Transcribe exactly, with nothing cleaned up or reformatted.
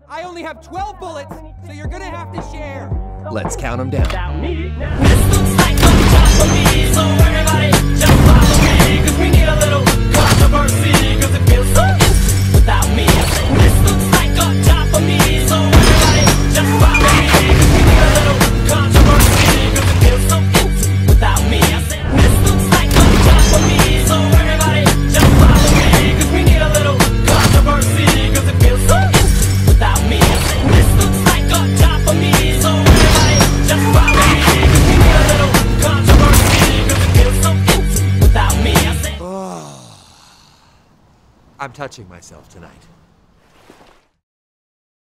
I only have twelve bullets, so you're gonna have to share. Let's count them down. This looks like a job for me, so everybody just follow me, cause we need a little controversy, cause it feels so empty without me. I said, this looks like a job for me, so everybody just follow me, cause we need a little controversy, cause it feels so empty without me. I said, this looks like a job for me, so everybody just follow me, cause we need a little controversy, cause it feels so empty without me. I said, this looks like a job for me, so everybody just follow me, cause we need a little controversy, cause it feels so empty without me. I said, I'm touching myself tonight.